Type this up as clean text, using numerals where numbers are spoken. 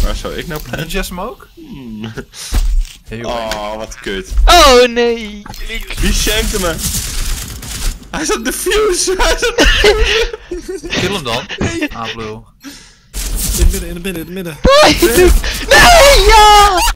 Waar zou ik nou plannen? Ninja smoke? Oh, wat kut. Oh nee! Wie shankte me? Hij zat defuse! Hij zat... Kill hem dan. Ah, blul. In het midden. Nee, ja!